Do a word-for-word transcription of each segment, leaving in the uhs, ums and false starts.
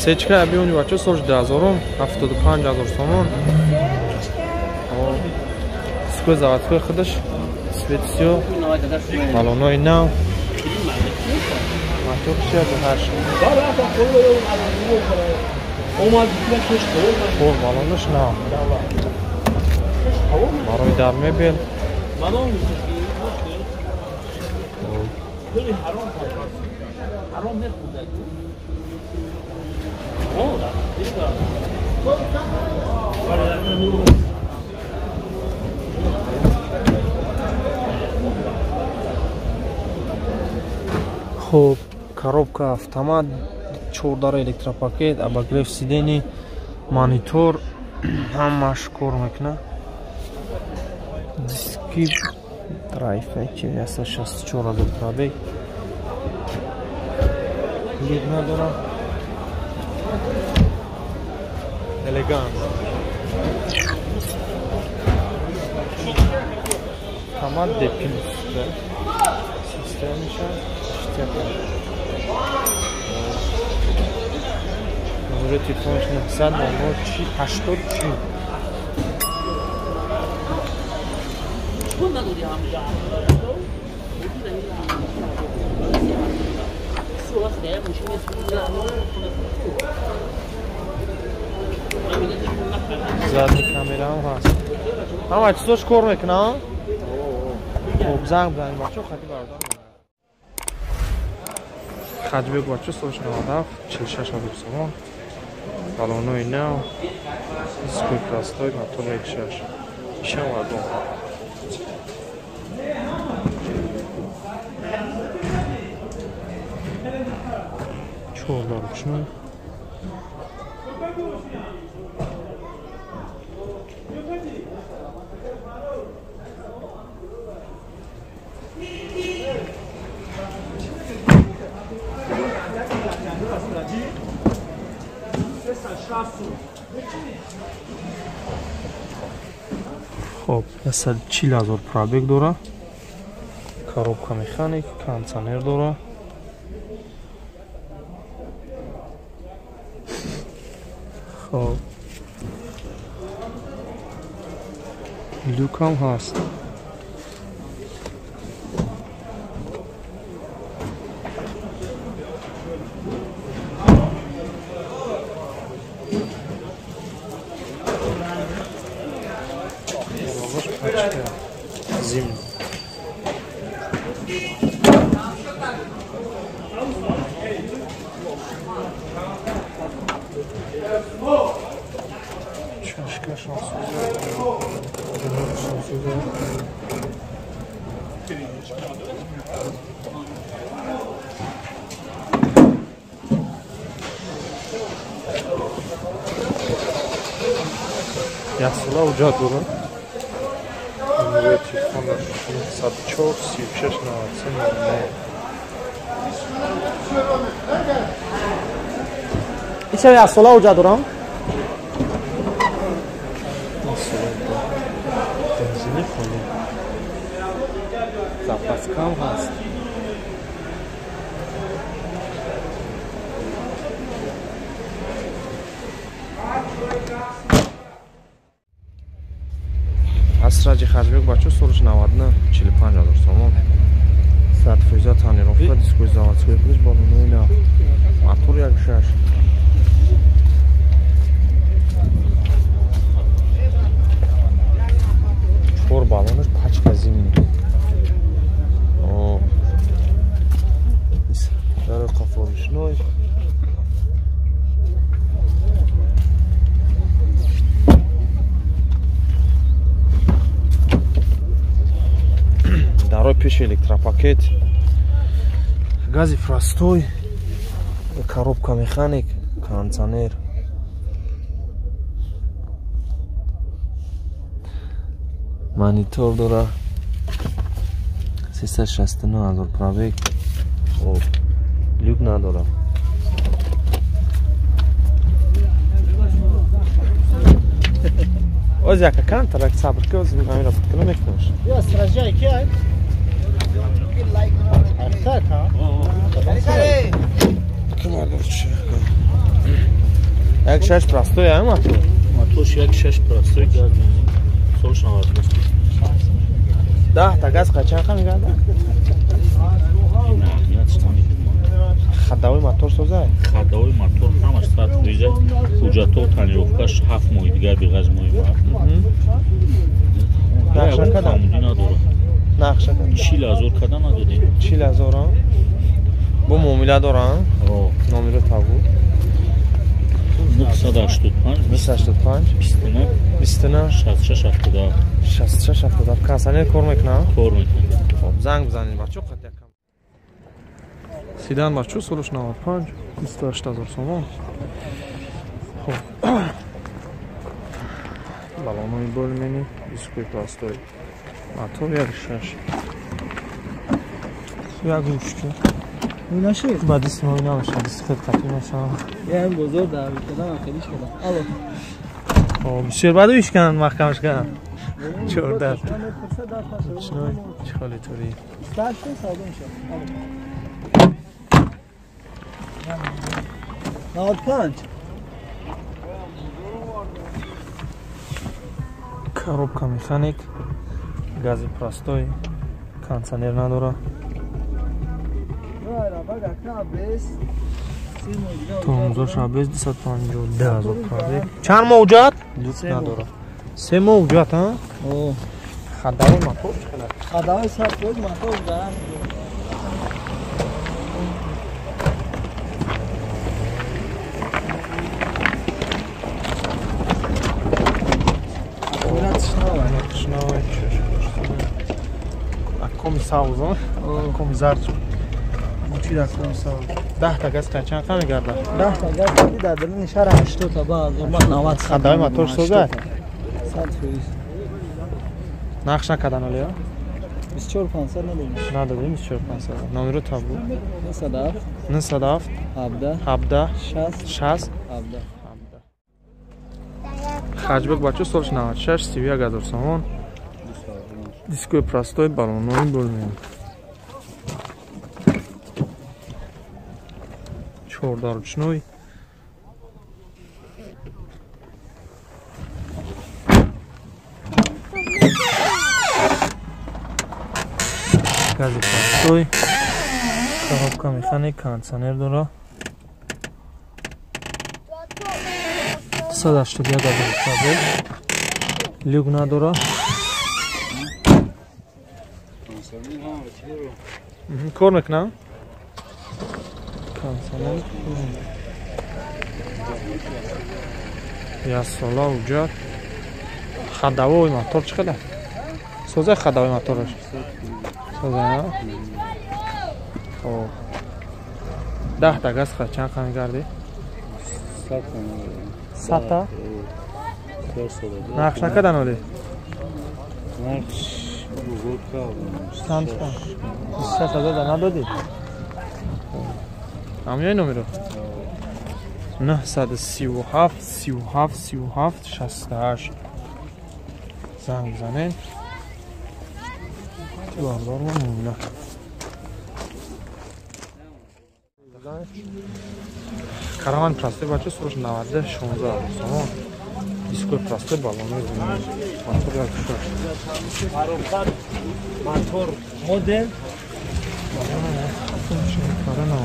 Сечка объемный бача сорок хазар, ҳафтоду панҷ ҳазор сомон. Сквозь заводской ходиш, свет все, баллоной нав. Мотор все духаш. О, баллоныш нав. Барои дар мебел. Хуб, коробка автомат, чордар электропакет, обогрев сидений, монитор, ҳамаш кор мекунад. Диски драйвки яса шасту чор ҳазор пробег. Лид надорам. Элегант. Автомат депилс. Системиша. Номер телефонш написать на ноль восемьсот три. Задний камера у вас. А мать, что ж кормик, на? Обзаг, блин, бачок, ходи барда. Хаджбек бачо сорок девять, чил шаш ҳазор сомон. Баллоной нав. Дисковый простой, мотор як шаш. Еще вагон. Чордар ручной. Хоб, ясад чил ҳазор пробег дора. Коробка механик, кондиционер дора. Хоб. Люк ҳам ҳаст. Зимний. Чашка шансуза. Шансуза. Ясла уҷа дора. Номер телефона шестьдесят четыре семьдесят шесть двадцать семь. Иша ясла уҷа дора. Бензини холи. Запаскам ҳаст. Асраҷи Хаҷбек бачо сорок девять, чил панҷ ҳазор сомон. Сертификат тонировка, дисковый заводской ходиш, баллоной нав. Мотор як шаш. Чор баллонаш пачка зимний. О. Коробка ручной. Второй пиш электропакет, гази простой, коробка механик, кондиционер. Монитор дора. систа шасту нав ҳазор пробег. Хоб. Люк надора. Оз яка кантарак сабр ки оз амира буткана мекунаш. Я стражай ки ай. Архак ха. Кумар дорча. یک شش پرستوی هم اتو ماتوش یک شش پرستوی گاز بنزین سالش نود ده تا گاز قچن خمی گرده خداوی موتور سوزه خداوی موتور همش صد فیزه حجتو تنیروفکش هفت ماه دیگر بیغاز ماهی ما نقشه کدام نداره نقشه کدام چیل هزار کدام ندادیم چیل هزار هم بو مومیله دارم نامی رو تابو نهصد و هشتاد و پنج بیست و هشتاد و پنج بیست و نه بیست و نه شصت و شش هفتاد و هفت شصت و شش هفتاد و هفت کانسانر کار میکنه کار میکنه خب زنگ بزنید بچه قد یکم سیدان بچه سالش نود و پنج بیست و هشت هزار سومان خب بالانوی بولمینی دیسکوی پلاستوی موتور یک شش یک گوشتی نشد بعد اسموی نمیشه دیسکت قطعی میشه یه هم بزرگ دعوی کردم خیلیش کردم الو خب بسیار بعد ویش کنن محکمش کنن چورده چنوی چه خالی توری ساعت شد ساده میشه نود و پنج коробка механик гази простой кондиционер نداره تومزوش عبیز دویست و پنجاه و ده هزار پرده چند موجود؟ دوست نداره سه موجود ها؟ اوه خداوی موتور چقدر؟ خداوی صد بود موتور دارم کمی ساوز ها؟ کمی زرد شد چی در کمی ساوز؟ ده تا گز قچن خمی گرده؟ ده تا گز کردی در دلین شهر هشتاد تا بعد نود خداوی موتور سوزه؟ صد فیز نقش نکدن ولی ها؟ بیست و چهار پانصد نداریم ندادیم بیست و چهار پانصد نامی رو تابو نهصد و هفت نهصد و هفت هفده هفده شصت شصت هفده خرجبک بچه سالش نود و شش سی و یک هزار سومان دیسکوی پرستوی بالانوی بولمین چهارده رچنوی گازی پرستوی коробка механик кондиционер داره صد و هشتاد و یک هزار پرده لیگ نداره کار میکنم کانسانل یا سالا وجود خداوی موتور چقدر سوزه خداوی موتورش سوزه ها خب ده تا گز چند خمی گردی صد تا نقش نکدن ولی نقش بزرگ کردم چند تا بیست و سه هزار ندادی همیه نومی رو نهصد و سی و هفت سی و هفت سی و هفت شصت و هشت زنگ زنین چه باردار و مولا کارمان پرسته بچه سروش نود و شانزده هزار سومان دیسکوی پرسته بالانوی بونید موتور یک شش موتور مدل کاره نه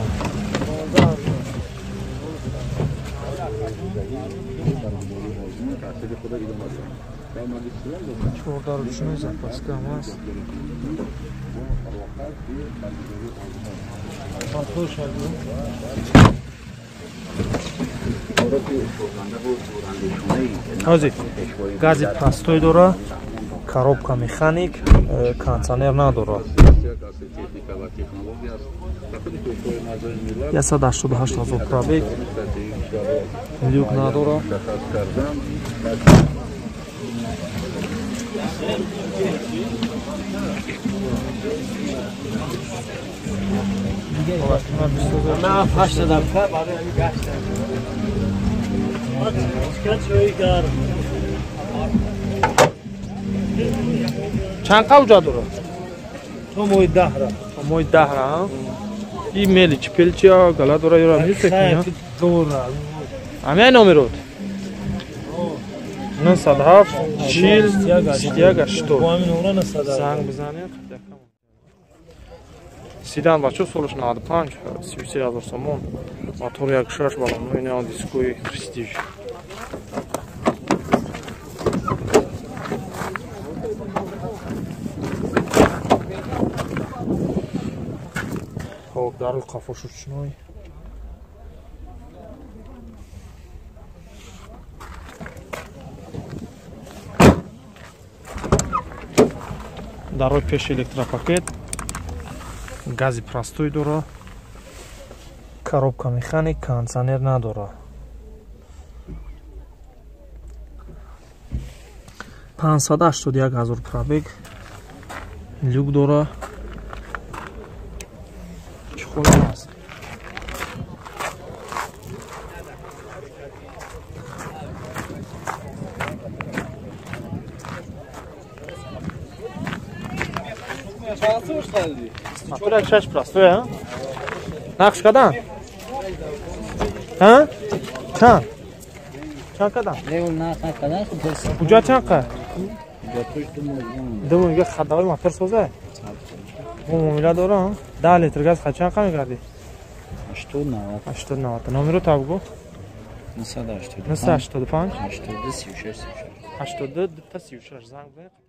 چهارده رو چونوی زپاسکه هم هست موتور شد هازی گازی پرستوی داره коробка механик кондиционер نداره صد و هشتاد و هشت هزار пробег люк نداره نه هشتاد و هفت برای گشت چند قوجا داره؟ تو موی ده را موی ده را این میلی چی پلچی ها گلا داره یا را میل فکر دور را همه نامی رود نهصد و هفت چهل سی و یک هشتاد زنگ بزنید سیدن بچه سولش نود و پنج سی و سه هزار سومون موتور یک شش بالون این آن دیسکوی پرستیژ خب در قفا شد شنوی در روی پیش الکتروپاکت гази простой дора коробка механик кондиционер надора пансад و هشتاد و یک هزار пробег люк дора чехол аст Мотор як шаш простой, а? Нақш кадан? А? Чанд? Чанд кадан? Куҷа чанд қа? Думу мига хаддавай мотор соза? Бу муомила дора? да литр газ ха чанд қа мегарди? ҳаштод навад. Номеро табгу? нӯҳсад ҳаштод و پنج ҳаштод و ду سی و шаш ҳаштод و ду ду та си و шаш занг бе.